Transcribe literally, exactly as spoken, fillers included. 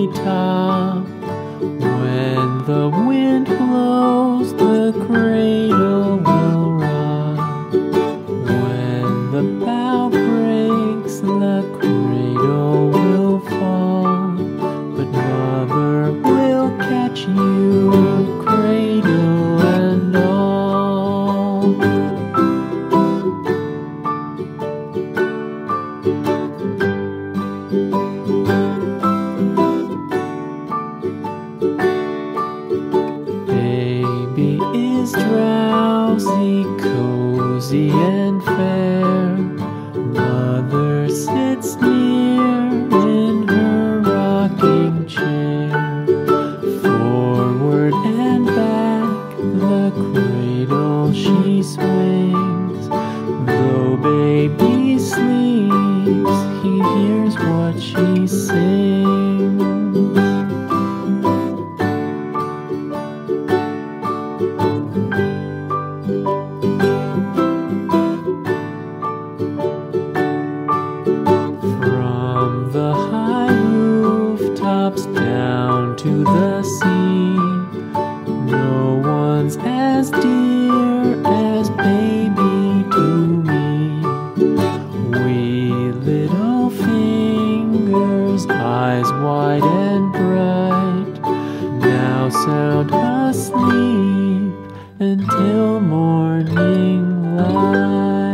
treetop. When the wind blows, the cradle will rock. When the bough breaks, the cradle will fall. But Mother will catch you, cradle and all. Baby is drowsy, cozy and fair. Mother sits near in her rocking chair. Forward and back, the cradle she swings. Though baby sleeps, he hears what she sings. From the high rooftops down to the sea, no one's as dear as baby to me. Wee little fingers, eyes wide and bright, now sound asleep until morning light.